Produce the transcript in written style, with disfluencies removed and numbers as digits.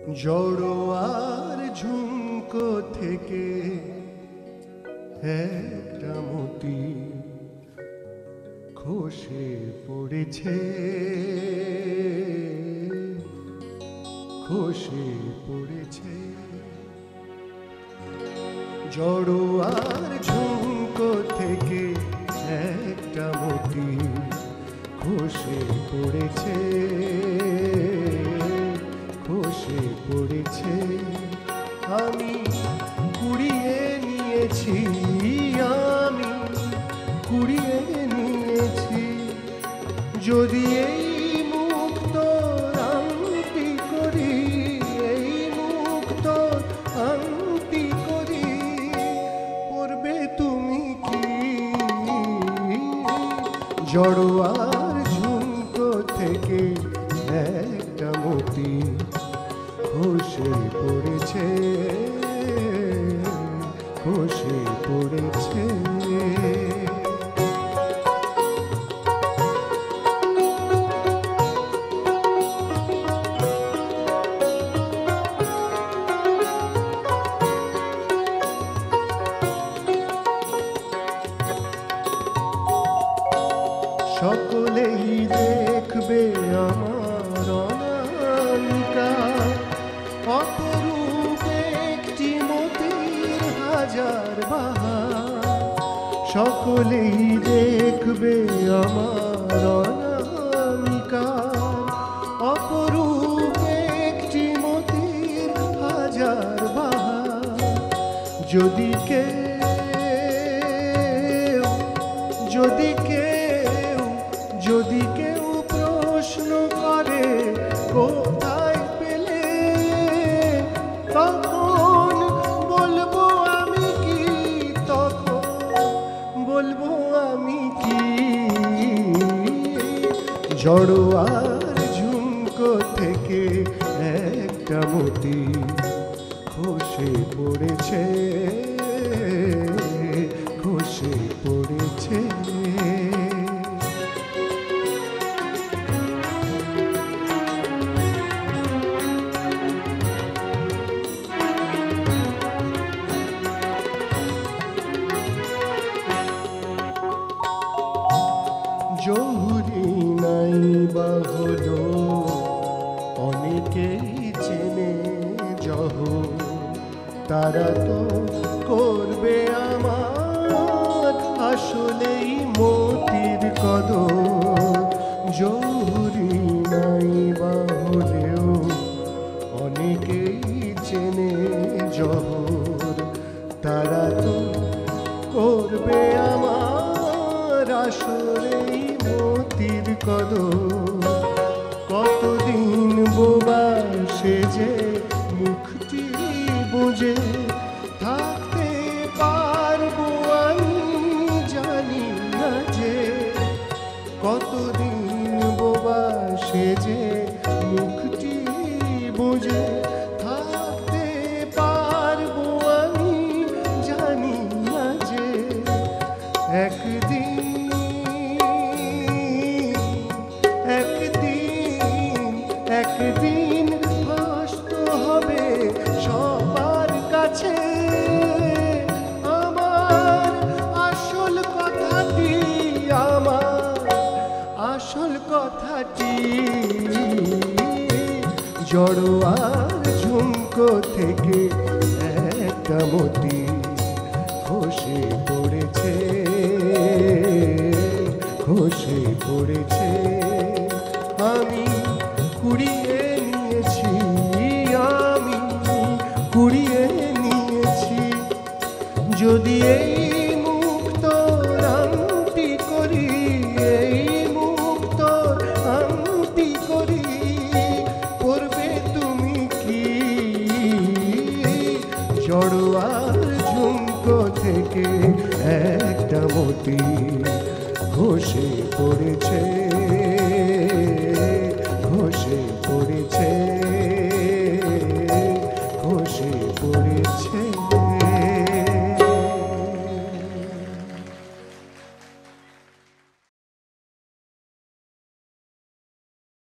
জড়োয়ার ঝুমকো থেকে একটা মতি খসে পড়েছে, খসে পড়েছে। জড়োয়ার ঝুমকো থেকে একটা মতি খসে পড়েছে, খসে পড়েছে। আমি কুড়িয়ে নিয়েছি, আমি কুড়িয়ে নিয়েছি। যদি এই মুক্ত আংটি করি, এই মুক্ত আংটি করি, পড়বে তুমি কি? জড়োয়ার ঝুমকো থেকে একটা মতি খসে পড়েছে, খসে পড়েছে। সকলেই দেখবে আমার অনামিকা, অপরূপ একটি মতির হাজার বাহার। সকলেই দেখবে আমার অনামিকা, অপরূপ একটি মতির হাজার বাহার। যদি কেউ, যদি কেউ, যদি কেউ প্রশ্ন করে কোথায় পেলে, তখন বলবো আমি কি, তখন বলবো আমি কি? জড়োয়ার ঝুমকো থেকে একটা মতি খসে পড়েছে, খসে পড়েছে। জহুরি নাই বা হলো অনেকেই চেনে জহর, তারা তো করবে আমার আসলেই মতির কদর। জহুরি নাই বা হলেও অনেকেই চেনে জহর, তারা তো করবে আমার আসলেই মতির কদর। কতদিন বোবা সেজে মুখটি বুঝে থাকতে পারবো আমি জানি না যে, কতদিন বোবা সেজে মুখটি বুঝে থাকতে পারবো আমি জানি না যে। একদিন, একদিন, একদিন হাসতে হবে সবার কাছে আমার আসল কথাটি, আমার আসল কথাটি। জড়োয়ার ঝুমকো থেকে একটা মতি খসে পড়েছে, খসে পড়েছে। আমি কুড়িয়ে নিয়েছি, আমি কুড়িয়ে নিয়েছি। যদি এই মুক্ত আংটি করি, এই মুক্ত আংটি করি, পড়বে তুমি কি? জড়োয়ার ঝুমকো থেকে একটা মতি খসে পড়েছে।